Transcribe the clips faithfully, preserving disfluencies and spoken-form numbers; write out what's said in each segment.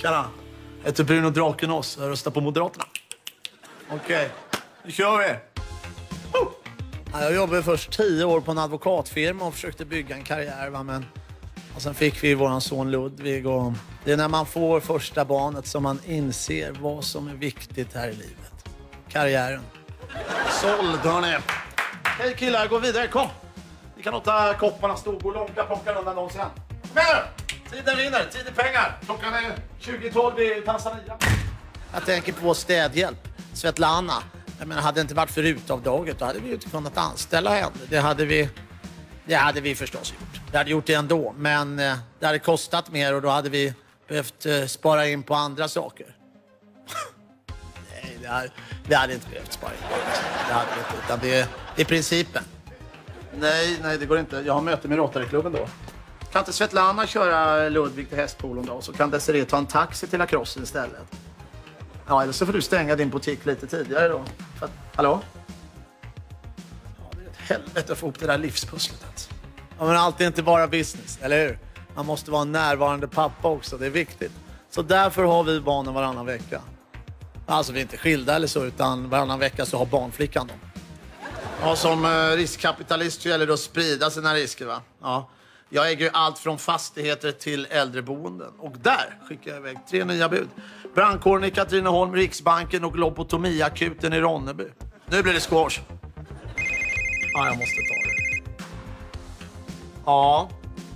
Tjena, jag heter Bruno Drakenås. Jag röstar på Moderaterna. Okej, okay. Nu kör vi. Oh. Jag jobbade först tio år på en advokatfirma och försökte bygga en karriär. Va? Men... Och sen fick vi våran son Ludvig. Och det är när man får första barnet som man inser vad som är viktigt här i livet. Karriären. Såld, hörni. Hej killar, gå vidare, kom. Ni kan låta kopparna stå och långa plocka undan dem sen. Men tiden rinner, tid är pengar. Klockan är tjugo tolv i Tanzania. Jag tänker på städhjälp. Svetlana. Jag menar, hade det inte varit för utavdraget då hade vi ju inte kunnat anställa henne. Det hade vi, det hade vi förstås gjort. Vi hade gjort det ändå, men det hade kostat mer och då hade vi behövt spara in på andra saker. Nej, det hade, det hade inte behövt spara in på andra saker. Det hade inte, utan det, det är principen. Nej, nej, det går inte. Jag har möte med Rotary-klubben då. Kan inte Svetlana köra Ludvig till hästpolon då? Så kan Desiree ta en taxi till lacrosse istället. Ja, eller så får du stänga din butik lite tidigare då. För att, hallå? Ja, det är ett helvete att få upp det där livspusslet alltså. Ja, men allt är inte bara business, eller hur? Man måste vara en närvarande pappa också, det är viktigt. Så därför har vi barnen varannan vecka. Alltså vi är inte skilda eller så, utan varannan vecka så har barnflickan dem. Ja, som riskkapitalist så gäller det att sprida sina risker, va? Ja. Jag äger ju allt från fastigheter till äldreboenden. Och där skickar jag iväg tre nya bud. Brandkåren i Katrineholm, Riksbanken och lobotomiakuten i Ronneby. Nu blir det squash. Ja, jag måste ta det. Ja.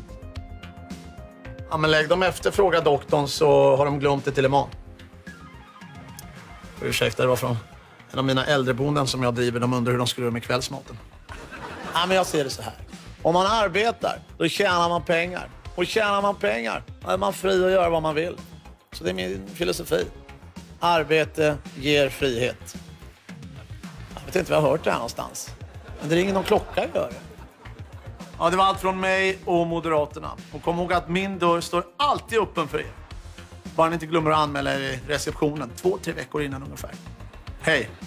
Ja, men lägg dem efter, fråga doktorn, så har de glömt det till imorgon. Ursäkta, det var från en av mina äldreboenden som jag driver. De undrar hur de skulle göra med kvällsmaten. Ja, men jag ser det så här. Om man arbetar, då tjänar man pengar. Och tjänar man pengar, då är man fri att göra vad man vill. Så det är min filosofi. Arbete ger frihet. Jag vet inte vad jag har hört det här någonstans. Men det ringer någon klocka i öronen. Ja, det var allt från mig och Moderaterna. Och kom ihåg att min dörr står alltid öppen för er. Bara ni inte glömmer att anmäla er i receptionen två, tre veckor innan ungefär. Hej!